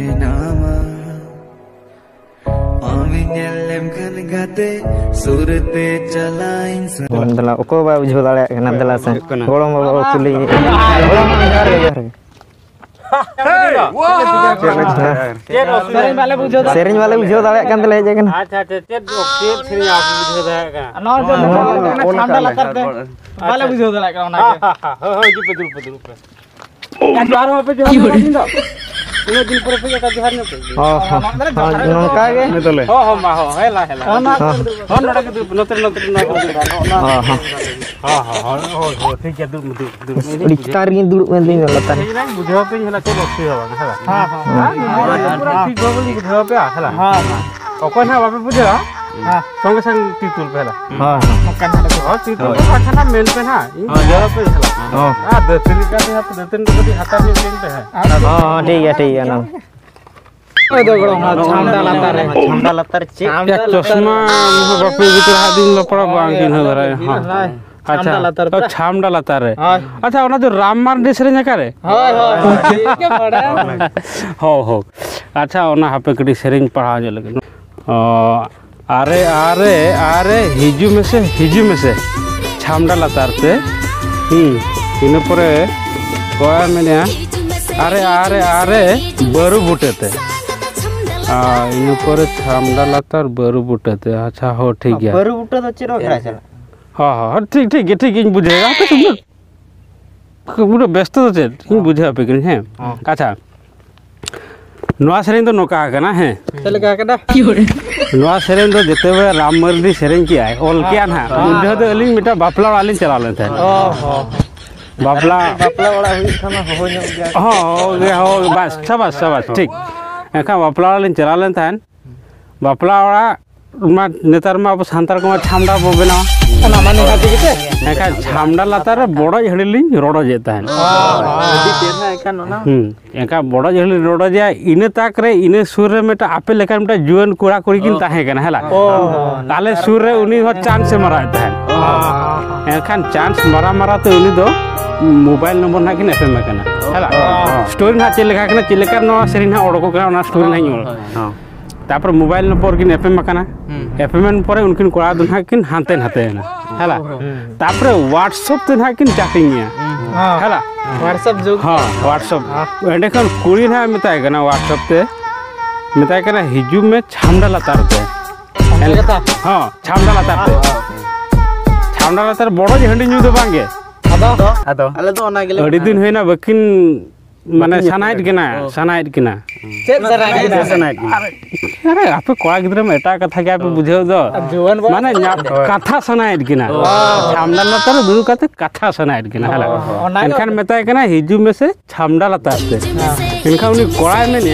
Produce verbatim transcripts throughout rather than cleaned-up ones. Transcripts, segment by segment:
nama Mami nyelem kan gate surte chalain Nandala oko ba bujho dale nandala sa golom ba kuli golom jar jar Tsering वाले बुझो दा सेरिंग वाले बुझो दले kan dale je kan अच्छा अच्छा चेत ओके सेरिंग आप बुझो दा का नौ जो ठंडा लतर दे वाले बुझो दा का ना के हां हां जी पे दूर पे दूर पे या द्वार पे जो हम दिन दो तीन दिन पर पे का बिहार में हां हां नंका गे में तले हो हो मा हो हेला हेला हो ना हो नडा के नतर नतर ना कर हां हां हां हां हो हो ठीक है दूर दूर डी कार गिन दूर में दिन लता है ना बुझो पे हेला चलो ठीक होगा हेला हां हां पूरा ठीक हो गई बुझो पे हेला हां हां ओको ना बापे बुझो हां संगे संग तीतुल पे हेला हां मक्का ना तो तीतुल पे खाना मेन पे ना जगह पे हेला हां हां दतरी का यहाँ पे दतन तो कभी हाथा में मेन पे है हां ठीक है ठीक है ना ए दगड़ो हां छामडा लतार रे छामडा लतार चे चश्मा बापे भीतर हाथ दिन लपड़ा बांग दिन हो रहा है हां अच्छा तो छामडा लतार रे अच्छा ओना जो राम मार्डी सेरेंज का रे हां हां के पड़ा हो हो अच्छा ओना हापे कड़ी सेरेंज पढ़ा जे लगे अरे अरे अरे हिजू में से हिजू में से छामडा लतार पे हम इन पर कोया मैंने अरे अरे अरे बरु बुटेते आ इन पर छामडा लतार बरु बुटेते अच्छा हो ठीक है बरु बुटे तो चिरो करा चला हां हां ठीक ठीक है ठीक इन बुझेगा तो तुम पूरा व्यस्त तो चे इन बुझे पे कि है अच्छा नवा सेरेंज तो नोका कना है चल का कदा नवा सेरेंज तो जते बे राम मार्डी सेरेंज की आय ऑल किया ना उधर तो अलिंग मिटा बापला वाली चला लेते हैं ओ हो बापला बापला वाला हुई थाना हो न गया हां हो गया हो बस शाबाश शाबाश ठीक एका बापला वाली चला लेते हैं बापला वाला मा नेतार मा अब सांतार को छामडा बो बेना ना माने हाथी के एका छामडा लातार बड़ा झड़ली रोडो जेता है हां तेना एका ना हम एका बड़ा झड़ली रोडो जे इने ताक रे इने सुर रे मेटा आपे लेका मेटा जुवन कुड़ा कुड़ी किन ताहे कना हला ताले सुर रे उनी हो चांस से मराता है एखान चांस मरा मरा तो उनी दो मोबाइल नंबर ना किन एफएम कना हला स्टोरी ना चले लेखा कना चले कर नो सेरी ना ओडको कना ना स्टोरी ना हां तापर मोबाइल नंबर किन एफएम कना एफएम परे उनकिन कोड़ा दु ना किन हानते हाते ना हला तापर व्हाट्सएप ते ना किन चैटिंग है हला व्हाट्सएप जो हां व्हाट्सएप एंडे खन कुड़ी ना मिताय कना व्हाट्सएप ते मिताय कना हिजू में छामडा लतार पे हां छामडा लतार पे छामडा लतार बड़ो हंडी न्यू दो बांगे अदो अदो अले तो ओना गेले अड़ी दिन होइना बकिन माने सनाइट किना सनाइट किना चेत सनाइट अरे आपे कोड़ा गिद्रे में एटा कथा के आपे बुझेओ दो माने कथा सनाइट किना छामडा लतार दुरु कते कथा सनाइट किना हला एनखान मेताय कना हिजू में से छामडा लतार पे एनखान उनी कोड़ा मेने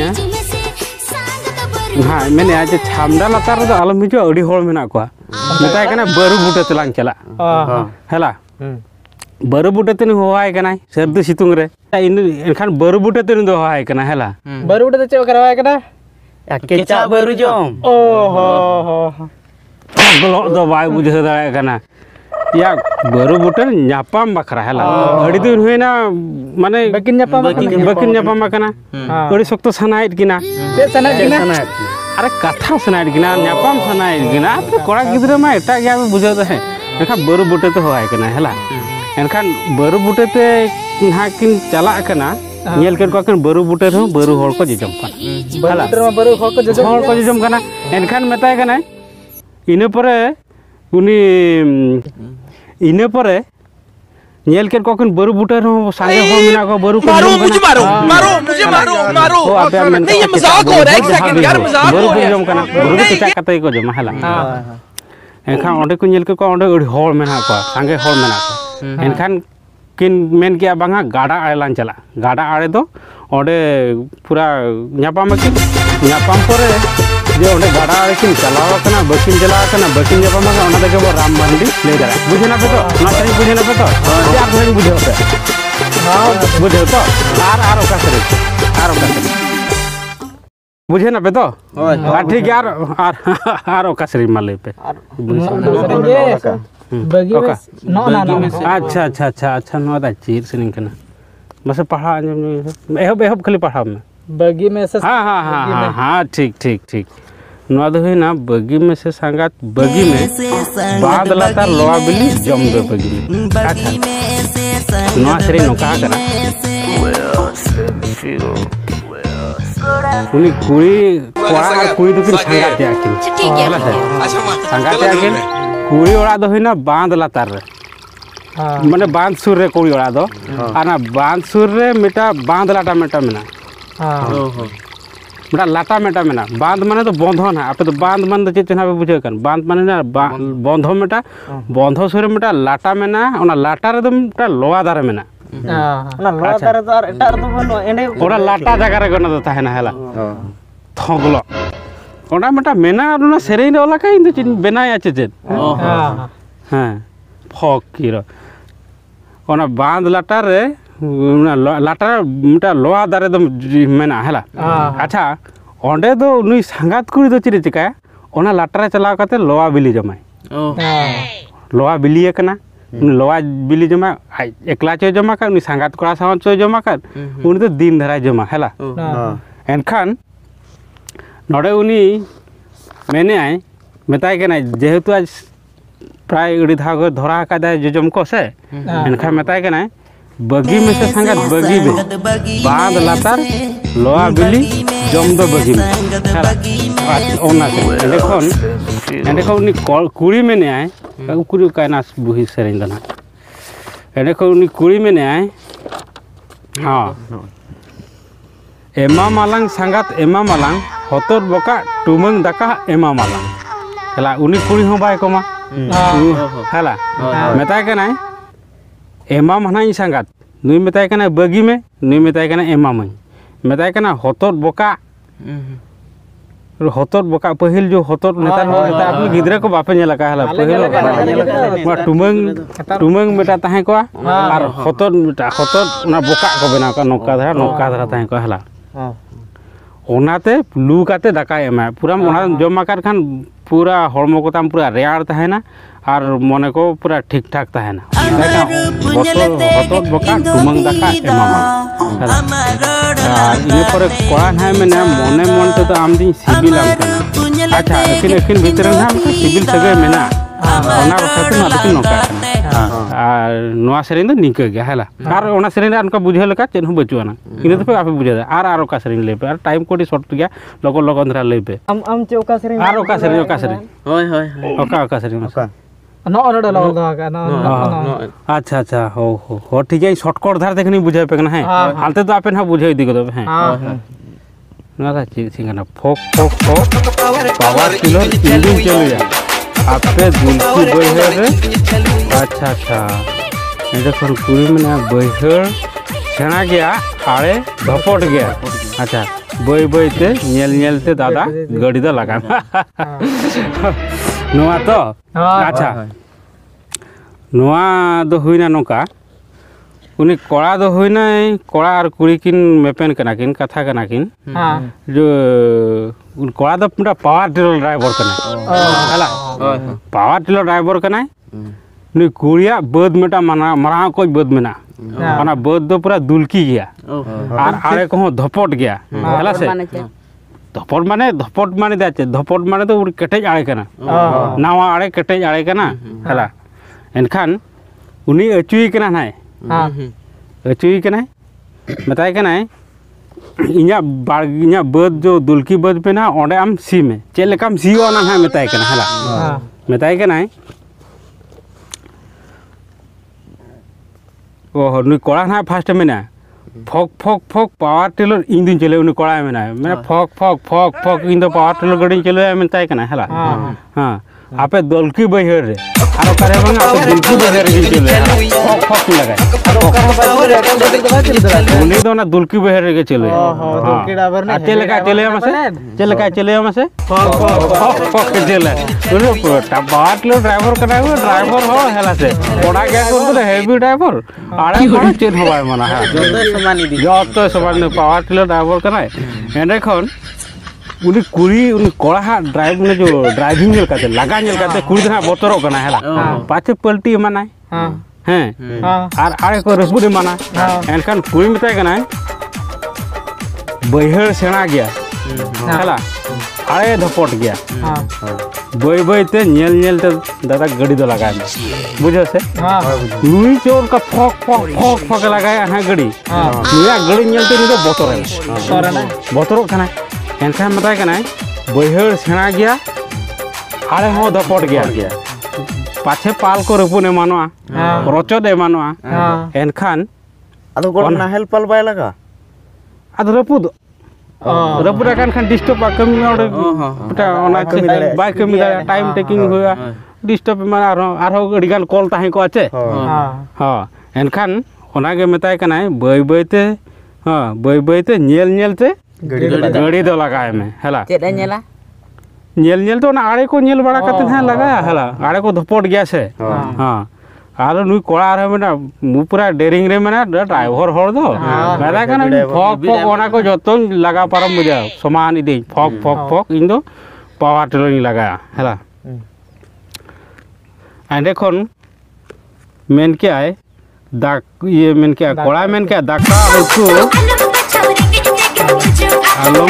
हां मेने आज छामडा लतार दो आलम हिजो अड़ी होल मेना को मेताय कना बरु बुटे तलांग चला हला बरु बुटे तने होवाय कना सर्दी सितुंग रे इन एनखान बरु बुटे तने दो होवाय कना हला बरु बुटे तो चे करवाय कना केचा बरु जोम ओ हो हो गलो दो बाय बुझे दाय कना या बरु बुटे न्यापाम बखरा हला अड़ी दिन होइना माने बकिन न्यापाम बकिन न्यापाम कना अड़ी सख्त सनाइट किना से सनाइट किना अरे कथा सनाइट किना न्यापाम सनाइट किना कोड़ा गिद्रे मा एटा गया बुझे दे एनखान बरु बुटे तो होवाय कना हला एनखान बरु बुटे ते हा किन चला कना नेल केन को कन बरु बुटे रो बरु होड़ को जिजम कना हला बरु होड़ को जिजम होड़ को जिजम कना एनखान मेताय कना इने परे उनी इने परे नेल केन को कन बरु बुटे रो सांगे हो मिना को बरु को मारो मुझे मारो मारो मुझे मारो मारो नहीं ये मजाक हो रहा है एक सेकंड यार मजाक हो रहा है जिजम कना बरु को चचा कतै को जम हला एनखान ओंडे को नेल के को ओंडे अड़ी होड़ मेना को सांगे होड़ मेना को एनखान किन मेन किया बांगा गाड़ा आड़ेलान चला गाड़ा आड़े दो ओंडे पूरा न्यापाम किन न्यापाम परे जे ओंडे गाड़ा आड़े किन चलाव कना बकिन चला कना बकिन न्यापाम का ओना देखे वो राम मार्डी ले जा बुझे ना पे तो ना सही बुझे ना पे तो यार नहीं बुझे होते हां बुझे तो आर आर ओका करे आर ओका करे बुझे ना पे तो हां ठीक यार आर आर ओका सरी माले पे बगी में नो ना ना अच्छा अच्छा अच्छा अच्छा नो दा चीर सिनिंग कना बस पढ़ा एहब एहब खाली पढ़ा में बगी में से हाँ हाँ हाँ हाँ हाँ ठीक ठीक ठीक नवा दो ना बगी में से संगात बगी में बाद लातार लोआ बिली जम दो बगी में अच्छा नवा सरी नोका करा उनी कुड़ी कोड़ा और कुड़ी तो किन संगात याकिन होला से संगात याकिन कुड़ी ओड़ा दो ना बांध लातार रे माने बांध सुर रे कुड़ी ओड़ा दो आना बांध सुर रे मिटा बांध लाटा मेटा मेना हां मेटा लाटा मेटा मेना बांध माने तो बंधन है आपे तो बांध मान तो चेतना पे बुझे कन बांध माने ना बंधो मेटा बंधो सुर मेटा लाटा मेना ओना लाटा रे तो मेटा लोआ दारे मेना ना लोआ दारे तो एटा रे तो बनो एंडे ओरा लाटा जगह रे गना तो ताहेना हला थगलो ओना मेटा मेना ओना सेरेन रे ओला काई तो बेनाय आछे जे हां हां फकीर ओना बांध लाटा रे लाटा मेटा लोआ दारे दम मेना हला अच्छा ओंडे दो नुई संगात कुड़ी दो चिरे चिका ओना लाटा रे चलाव काते लोआ बिली जमाय लोआ बिली एकना लोआ बिली जमा एकला चे जमा का नुई संगात कोड़ा सावन चे जमा का उनी तो दिन धरा जमा हला एनखान नोडे उनी मेने आय मेताय केना जेहेतु आज प्राय उड़ी धाग धरा का दे जजम को से एनखान मेताय केना बगी में से संगात बगी में बांध लातार लोआ बिली जम दो बगी में ओना से देखोन देखो उनी कुड़ी में ने आए कुड़ी कायना बुही सेरेन दना देखो उनी कुड़ी में ने आए हां एमा मालांग संगात एमा मालांग हतर बका टुमंग दाका एमा मालांग हला उनी कुड़ी हो बाय कोमा हला मेता के ना एमा मना संगात नुई मेताय कना बगी में नुई मेताय कना एमा मई मेताय कना हतर बका हतर बका पहिल जो हतर नेता नेता आपन गिदरे को बापे नेला का हला पहिल टुमंग टुमंग बेटा ताहे को और हतर बेटा हतर ना बका को बना का नौका धरा नौका धरा ताहे को हला ओनाते लू काते दाका एमा पूरा ओना जमा कर खान पूरा हरमो को ताम पूरा रेयार ताहेना और मने को पूरा ठीक ठाक ताहेना बतल हतर बका टुमंग दाका एमा इन पर कोड़ा ना मैंने मने मन तो आम दिन सिबिल आम कना अच्छा अखिन अखिन भीतर ना सिबिल सगे मेना ओना बखत ना दकिन नोका और नोआ सेरेन निक गया हला और ओना सेरेन अनका बुझे लका चेन बचुआना इन तो आपे बुझे और और का सेरेन लेबे और टाइम कोडी शॉर्ट गया लोगो लोगो अंदर लेबे हम हम चे ओका सेरेन और ओका सेरेन ओका सेरेन होय होय ओका ओका सेरेन ओका नो ओनडे लगल दो का नो अच्छा अच्छा हो हो हो ठीक है शॉर्टकट धार देखनी बुझे पे ना है हालते तो आपे ना बुझे दी गदो है हां ना ची सिंगना फोक फोक फोक पावर किलो इंजन चल गया आपे दुलकी बहर रे अच्छा अच्छा ये कोन कुड़ी में ना बहर छना गया आड़े धपट गया अच्छा बई बई ते नेल नेल ते दादा गाड़ी दा लगा नोआ तो अच्छा नोआ दो हुईना नोका उनी कोड़ा दो हुईना कोड़ा और कुड़ी किन मेपेन कना किन कथा कना किन जो उन कोड़ा दो पूरा पावर टिलर ड्राइवर कना हला पावर टिलर ड्राइवर कना नी कुड़िया बद मेटा मना मरा को बद मेना ओना बद दो पूरा दुलकी गया और आड़े को धपट गया हला से धपट माने धपट माने दाचे धपट माने तो केटेज आड़े कना नावा आड़े केटेज आड़े कना हला एनखान उनी अचुई कना नाय हां अचुई कना बताय कना इया इया बद जो दुलकी बद पे ना ओंडे आम सी में चेलेकाम सीओ ना है बताय कना हला बताय कना ओ नुई कोड़ा ना फास्ट में ना फक फक फक पावर टिलर इन दिन चले उनी कोड़ा में ना मैं फक फक फक फक इन तो पावर टिलर गड़ी चले में ताय कना हला हां आपे दलकी बहर रे आरो करे बंगा आपे दलकी बहर रे चले फक फक लगाय उनी तो ना दलकी बहर रे चले हां दलकी ड्राइवर ने चले का चले हमसे चले का चले हमसे फक फक फक चले उनी पावर टिलर ड्राइवर कना ड्राइवर हो हला से कोड़ा गया को हेवी ड्राइवर आड़े कोड़ा चेन होबाय मना है जतो समान दी जतो समान पावर टिलर ड्राइवर कना एंडे खन उनी कुड़ी उनी कोड़ा ड्राइव ने जो ड्राइविंग नेल काते लगा नेल काते कुड़ी ना बोतरो कना हला पाछे पलटी मानाय हां हैं और आड़े को रसबुरी माना एनखान कुड़ी मिताय कना बैहड़ सेना गया हला आड़े धपट गया बई बई ते नेल नेल ते दादा गाड़ी दो लगाए बुझो से नुई चोर का फक फक फक फक लगाया है गाड़ी नुया गाड़ी नेल ते नुई बोतोर है बोतोर खाना एनखान बताए कना बैहड़ सेना गया आड़े हो धपट गया गया पाछे पाल को रपुन एमानोआ रचद एमानोआ एनखान आदो गोड़ नाहेल पाल बाय लगा आदो रपुद रपुद kan kan disturb kami orang kita orang baik kami dah time taking हुआ disturb mana arah arah gadigan call tahi ko ache ha enkan ona ge metai kana bai bai te ha bai bai te nyel nyel te gadi do लगाए में हला चेद नेला nyel nyel तो ना आड़े को nyel बड़ा कतन है लगाया हला आड़े को धपट गया से हां आलो नुई कोड़ा रे मेना मु पूरा डेरिंग रे मेना ड्राइवर हर दो मेरा कना फक फक ओना को जतो लगा पारम मुझे समान इदे फक फक फक इन दो पावर टेलरिंग लगाया हला एंड देखोन मेन के आए दाक ये मेन के कोड़ा मेन के दाका होतु आलम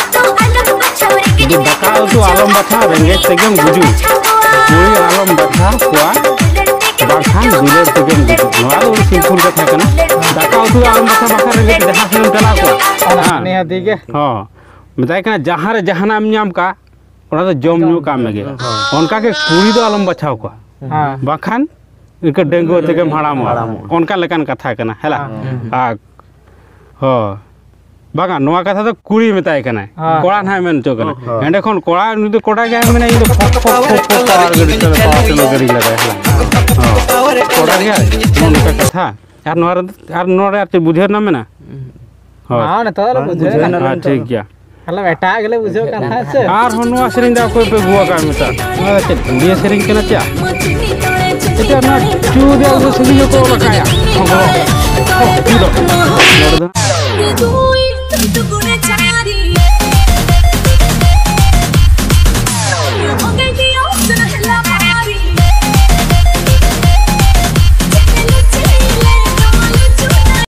दाका होतु आलम बथा रेंगे तेगम गुजु मुई आलम बथा कुआ बाखान दुलेर तेगम गुजु नवा दो सिंपल कथा कना दाका होतु आलम बथा बखा रेंगे जहां से चला को हां नेहा दिगे हां बताए कना जहां रे जहानाम न्याम का ओना तो जम न्यू काम में गे उनका के कुड़ी दो आलम बचाव को हां बाखान इनका डेंगू तेगम हाड़ाम उनका लेकान कथा कना हला आ हो बागा नवा कथा तो कुड़ी मेताय कना कोड़ा ना मेन चो कना एंडे खन कोड़ा नु तो कोड़ा गया मेना इ तो फक फक फक पावर गड़ी चले पावर गड़ी लगा है कोड़ा गया उनका कथा यार नवा यार नोरे यार बुझे ना मेना हां ना तो बुझे हां ठीक गया हला बेटा गेले बुझो कथा से आर हनुआ सेरिंग दा कोई पे गुआ का मेता ते गुड़िया सेरिंग कना चा इतना चू दे उसे सभी को लगाया